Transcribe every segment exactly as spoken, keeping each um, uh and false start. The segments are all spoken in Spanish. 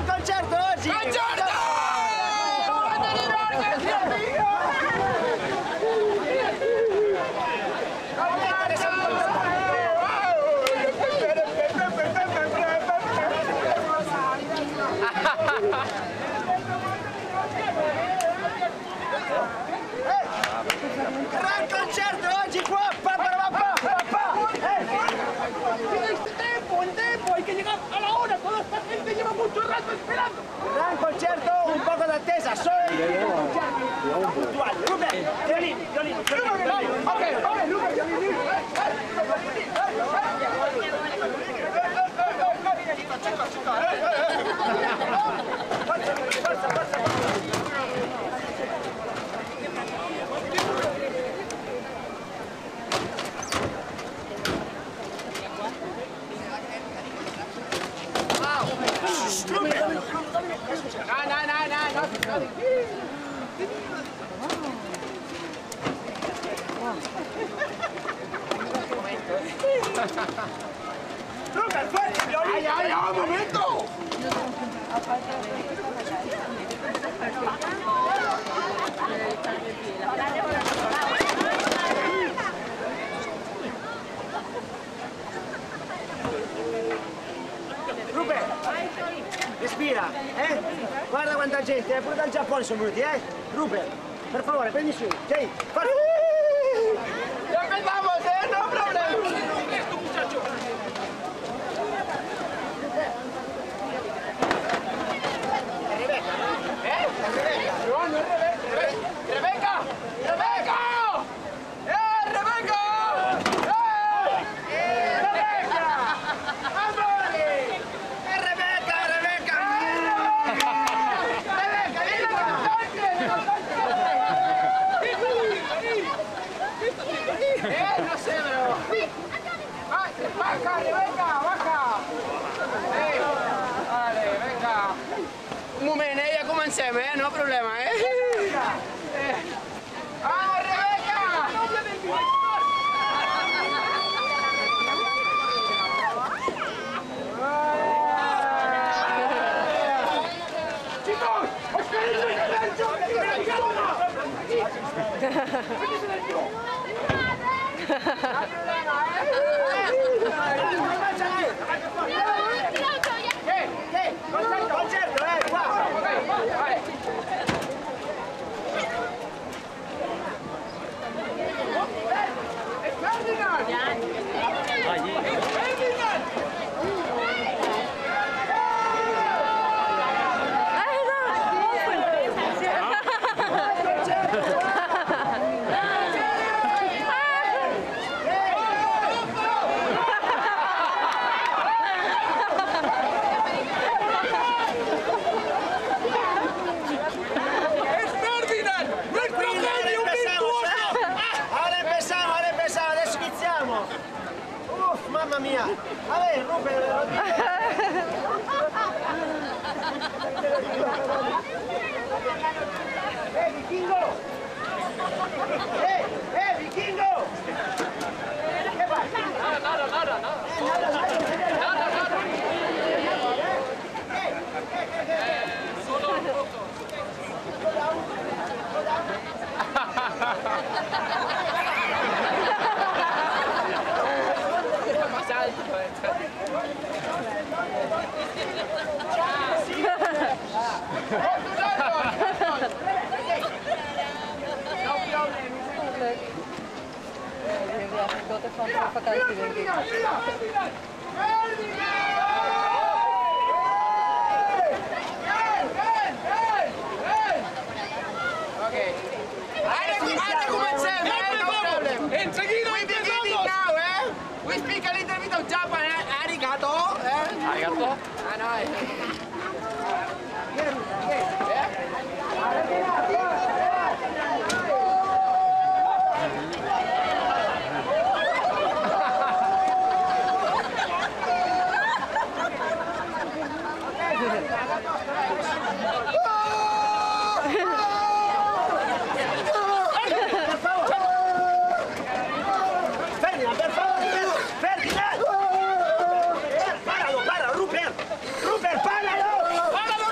Gran concerto oggi! Concerto! Gran concerto oggi qua! Pa, pa, pa, pa, pa, pa. Tiene este tiempo, el tiempo, hay que llegar a la hora, toda esta gente lleva mucho rato esperando. Gran concerto, un poco de attesa, soy puntual. Rubén, violini, violini, violini. Ok, vale, Lucas, ya viví. Nein, nein, nein, nein, das ist gar nicht. Rubén, fuerte, violini. ¡Ay, ay, ay, un momento! Rubén, respira, eh? Guarda quanta gente, eh? Pure dal Giappone sono venuti, eh? Rubén, per favore, prendi su, ok? Far... ¡Ya empezamos, eh! ¡No problema! Esto, muchacho. ¿Eh? No, no es Rebeca. ¡Rebeca! ¡Rebeca! ¡Eh, Rebeca! ¡Eh! ¡Rebeca! ¡Amore! ¡Eh, Rebeca, Rebeca! ¡Rebeca, dile la cantante! ¡La cantante! ¡Eh, no sé, pero... ¡Ah, baja, Rebeca, baja! ¡Eh! Vale, venga. Un moment, eh? Ja comencem, eh? No problema, eh? eh. Ah, Rebeca! Chicos, os queréis en silencio, que tenéis que hablar. ¿Qué? ¿Qué? Concerto, concerto, eh? Qua! Vale. ¡Es Ferdinand! ¡Es Ferdinand! ¡Es Ferdinand! ¡Nuestro Quindi ora genio empezamos, virtuoso! eh? Ora empezamos, ora empezamos, adesso iniziamo! Uff, mamma mia! A ver, Rubén, lo dico! Eh, vichingo! Eh, eh, vichingo! Che fai? Nada, nada, nada, nada. Eh, nada, nada, Nada, nada. eh, eh, eh, eh. Solo un poco. Más alto, eh. Dat ervan de vakantie, denk ik. Ok. Adesso comencem, eh? No problem. Enseguida We begin empezamos. now, eh? We speak a little bit of Japan, eh? Arigato, eh? Arigato? Ah, no, eh. Ferdinand, per favore! Ferdinand! Paralo, paralo, Rupert! Rupert, paralo! ¡Páralo!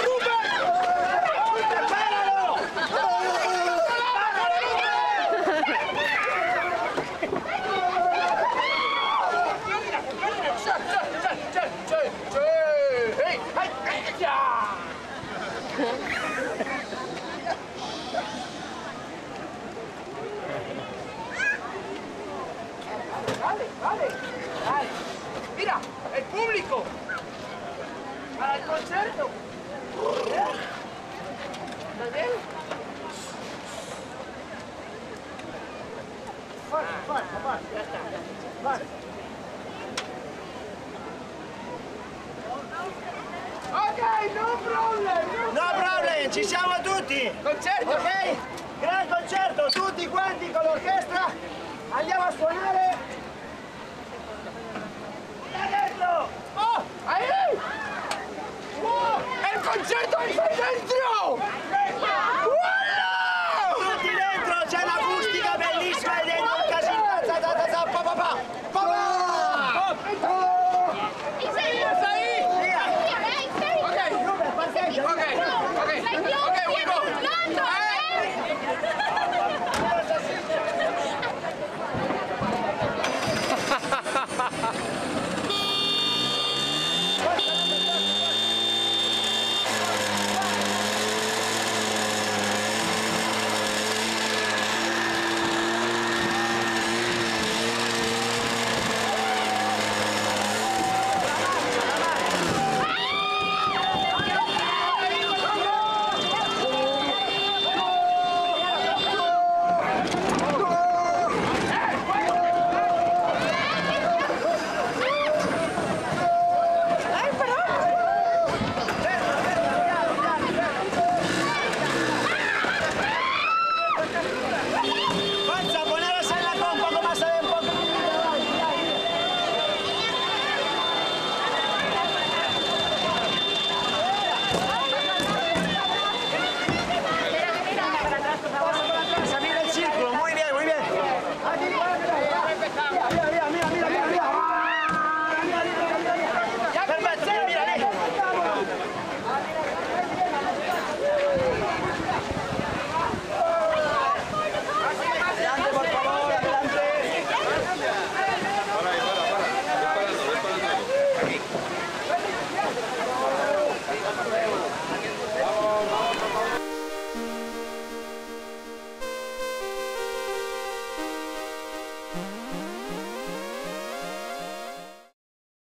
Dale, dale, dale. Mira, el público. Para el concierto. ¿Está bien? Forza, forza, forza. Ya está. Forza. Ok, no problem. No problem, ci siamo tutti! Concerto. Ok? Gran concerto, tutti quanti con l'orchestra! Andiamo a suonare! Da dentro! Oh, ahí. Oh, el concierto está dentro.